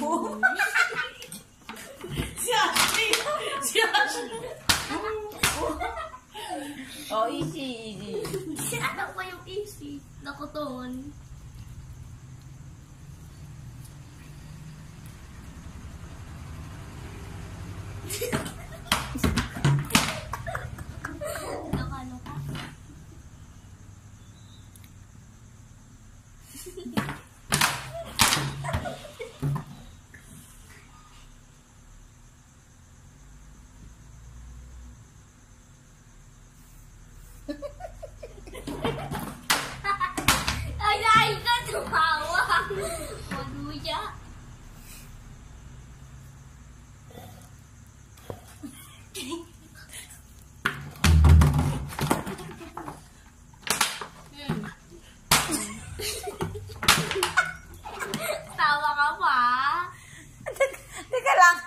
Si Ashley! Si Ashley! Oh, easy, easy. Si anak ko yung easy. Nakuton. Nakaloka. Ay, ka tumawa. Maduya. Tawa ka pa. Teka lang.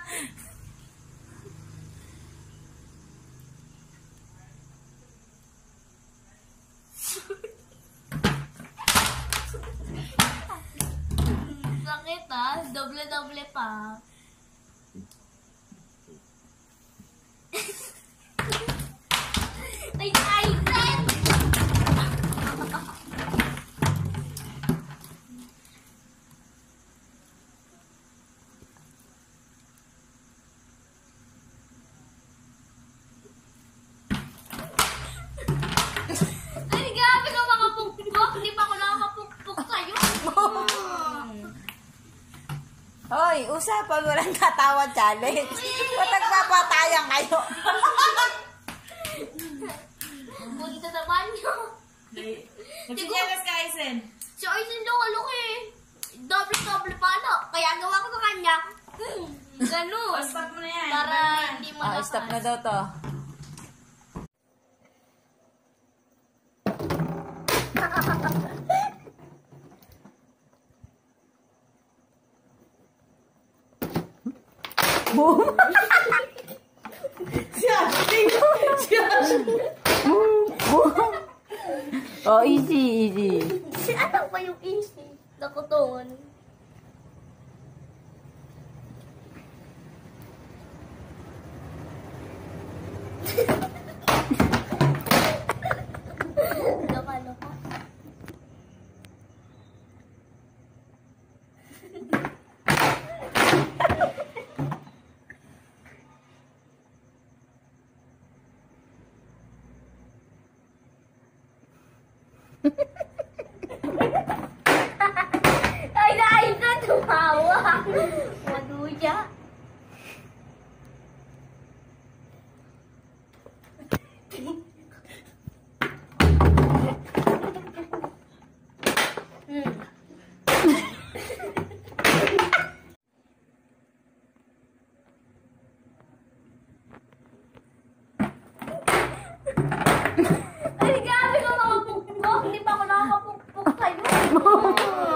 Sakit ah. Doble-doble pa. Ay, Zen! Ay, grabe ka makapukpok. Hindi pa ako nakakapukpok sa'yo. Hoy, usapan walang katawa challenge. Ba't nagpapatayan kayo? Punta sa banyo. Magsijelas ka, Aizen. Si Aizen loko-loko eh. Doble-doble pala. Kaya gawa ko sa kanya. Ganun. Stop mo na yan. Para hindi mo Ah, stop na daw to. Boom! Si Ashley! Si Ashley! Boom! Oh, easy, easy. Si anak pa yung easy. Nakuton. Loka-loka. Ay, ka tumawa. Maduya. Ay, grabe ka makapukpok. Hindi pa ako nakakapukpok sa'yo.